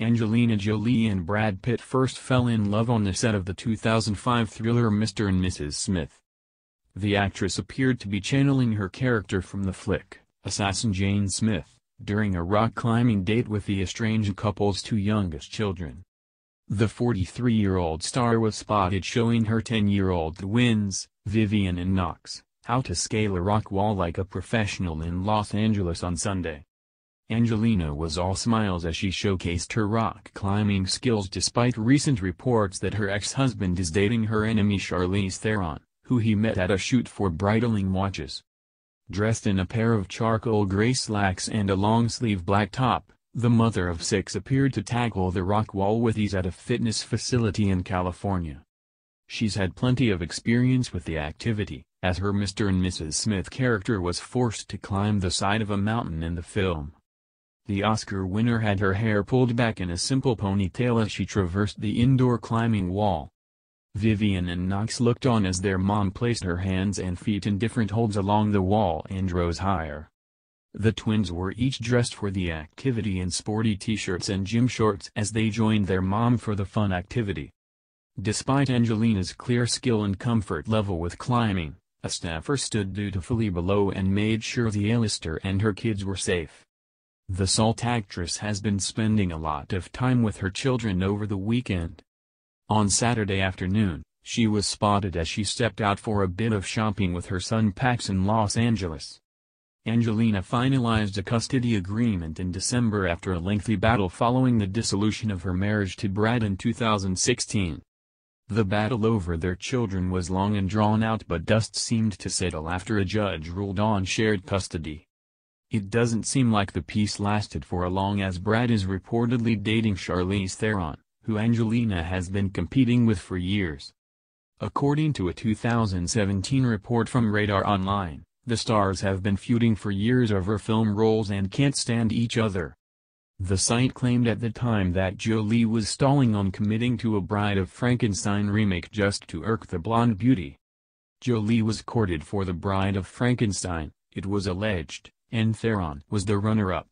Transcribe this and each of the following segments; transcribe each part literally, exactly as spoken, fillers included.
Angelina Jolie and Brad Pitt first fell in love on the set of the two thousand five thriller Mister and Missus Smith. The actress appeared to be channeling her character from the flick, Assassin Jane Smith, during a rock-climbing date with the estranged couple's two youngest children. The forty-three-year-old star was spotted showing her ten-year-old twins, Vivienne and Knox, how to scale a rock wall like a professional in Los Angeles on Sunday. Angelina was all smiles as she showcased her rock-climbing skills despite recent reports that her ex-husband is dating her enemy Charlize Theron, who he met at a shoot for bridling watches. Dressed in a pair of charcoal gray slacks and a long-sleeve black top, the mother of six appeared to tackle the rock wall with ease at a fitness facility in California. She's had plenty of experience with the activity, as her Mister and Missus Smith character was forced to climb the side of a mountain in the film. The Oscar winner had her hair pulled back in a simple ponytail as she traversed the indoor climbing wall. Vivienne and Knox looked on as their mom placed her hands and feet in different holds along the wall and rose higher. The twins were each dressed for the activity in sporty t-shirts and gym shorts as they joined their mom for the fun activity. Despite Angelina's clear skill and comfort level with climbing, a staffer stood dutifully below and made sure the A-lister and her kids were safe. The Salt actress has been spending a lot of time with her children over the weekend. On Saturday afternoon, she was spotted as she stepped out for a bit of shopping with her son Pax in Los Angeles. Angelina finalized a custody agreement in December after a lengthy battle following the dissolution of her marriage to Brad in two thousand sixteen. The battle over their children was long and drawn out, but dust seemed to settle after a judge ruled on shared custody. It doesn't seem like the peace lasted for long, as Brad is reportedly dating Charlize Theron, who Angelina has been competing with for years. According to a two thousand seventeen report from Radar Online, the stars have been feuding for years over film roles and can't stand each other. The site claimed at the time that Jolie was stalling on committing to a Bride of Frankenstein remake just to irk the blonde beauty. Jolie was courted for the Bride of Frankenstein, it was alleged, and Theron was the runner-up.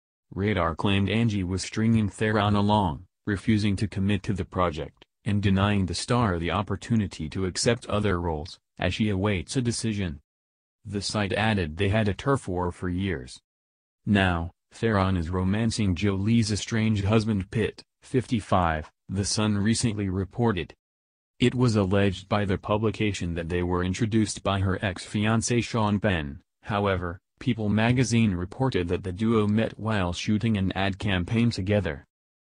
Radar claimed Angie was stringing Theron along, refusing to commit to the project, and denying the star the opportunity to accept other roles, as she awaits a decision. The site added they had a turf war for years. Now, Theron is romancing Jolie's estranged husband Pitt, fifty-five, The Sun recently reported. It was alleged by the publication that they were introduced by her ex-fiancé Sean Penn. However, People magazine reported that the duo met while shooting an ad campaign together.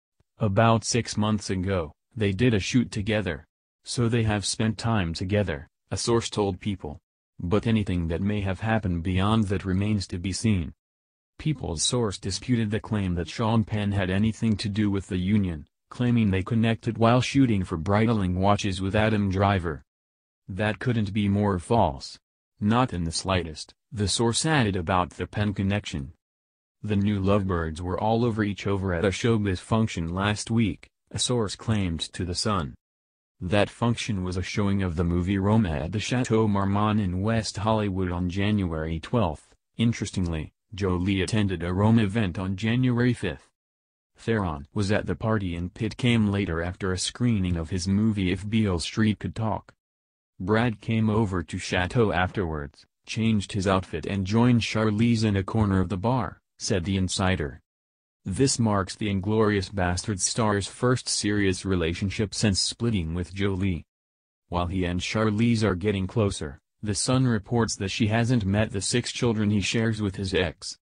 About six months ago, they did a shoot together. So they have spent time together, a source told People. But anything that may have happened beyond that remains to be seen. People's source disputed the claim that Sean Penn had anything to do with the union, claiming they connected while shooting for bridling watches with Adam Driver. That couldn't be more false. Not in the slightest, the source added about the Penn connection. The new lovebirds were all over each other at a showbiz function last week, a source claimed to The Sun. That function was a showing of the movie Roma at the Chateau Marmont in West Hollywood on January twelfth. Interestingly, Jolie attended a Roma event on January fifth. Theron was at the party and Pitt came later after a screening of his movie If Beale Street Could Talk. Brad came over to Chateau afterwards, changed his outfit and joined Charlize in a corner of the bar, said the insider. This marks the Inglourious Basterds star's first serious relationship since splitting with Jolie. While he and Charlize are getting closer, The Sun reports that she hasn't met the six children he shares with his ex.